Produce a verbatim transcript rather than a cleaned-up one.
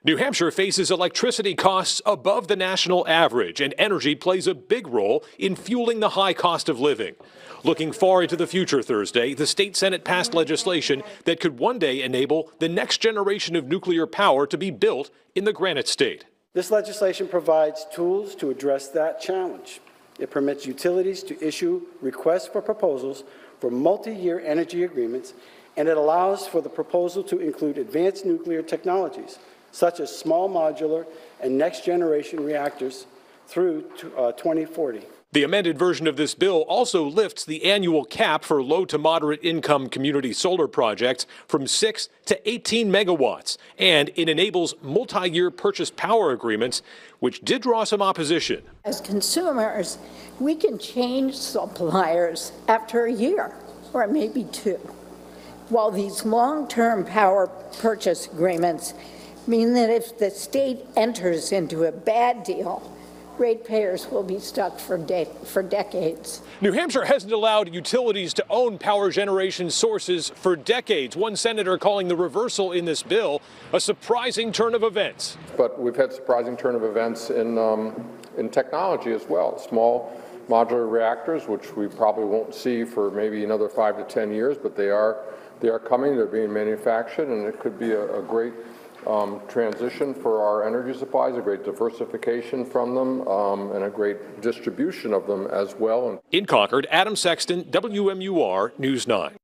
New Hampshire faces electricity costs above the national average, and energy plays a big role in fueling the high cost of living. Looking far into the future Thursday, the state Senate passed legislation that could one day enable the next generation of nuclear power to be built in the Granite State. This legislation provides tools to address that challenge. It permits utilities to issue requests for proposals for multi-year energy agreements, and it allows for the proposal to include advanced nuclear technologies, such as small modular and next-generation reactors through to, uh, twenty forty. The amended version of this bill also lifts the annual cap for low to moderate income community solar projects from six to eighteen megawatts, and it enables multi-year purchase power agreements, which did draw some opposition. As consumers, we can change suppliers after a year or maybe two, while these long-term power purchase agreements mean that if the state enters into a bad deal, ratepayers will be stuck for, de for decades. New Hampshire hasn't allowed utilities to own power generation sources for decades. One senator calling the reversal in this bill a surprising turn of events. But we've had surprising turn of events in, um, in technology as well. Small modular reactors, which we probably won't see for maybe another five to ten years, but they are, they are coming, they're being manufactured, and it could be a, a great Um, transition for our energy supplies, a great diversification from them, um, and a great distribution of them as well. In Concord, Adam Sexton, W M U R News nine.